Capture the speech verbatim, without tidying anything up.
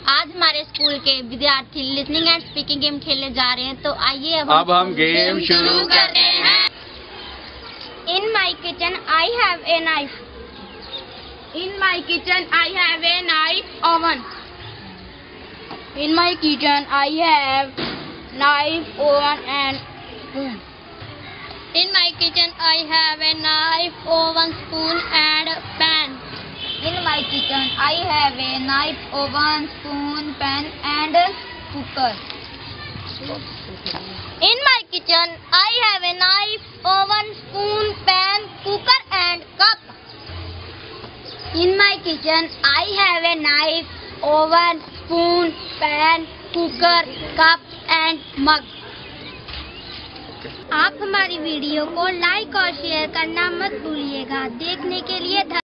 आज हमारे स्कूल के विद्यार्थी लिसनिंग एंड स्पीकिंग गेम खेलने जा रहे हैं, तो आइए अब अब हम गेम शुरू करते हैं। In my kitchen I have a knife. In my kitchen I have a knife oven. In my kitchen I have knife oven and spoon. In my kitchen, I have a knife, oven, spoon, and pan. In my kitchen, I have a knife, oven, spoon, pan, and cooker. In my kitchen, I have a knife, oven, spoon, pan, cooker, and cup. In my kitchen, I have a knife, oven, spoon, pan, cooker, cup, and mug. आप हमारी video को like और share करना मत भूलिएगा। देखने के लिए